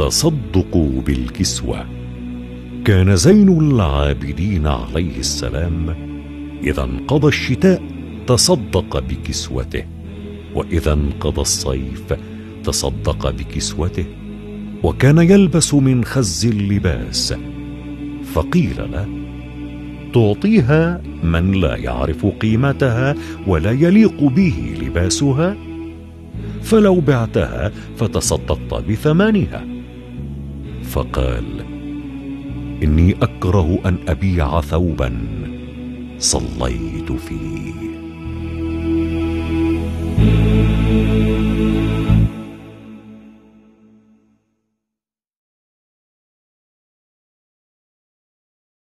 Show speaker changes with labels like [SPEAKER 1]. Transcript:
[SPEAKER 1] التصدق بالكسوة. كان زين العابدين عليه السلام إذا انقضى الشتاء تصدق بكسوته، وإذا انقضى الصيف تصدق بكسوته، وكان يلبس من خز اللباس. فقيل له: تعطيها من لا يعرف قيمتها ولا يليق به لباسها؟ فلو بعتها فتصدقت بثمنها. فقال: إني أكره أن أبيع ثوبا صليت فيه.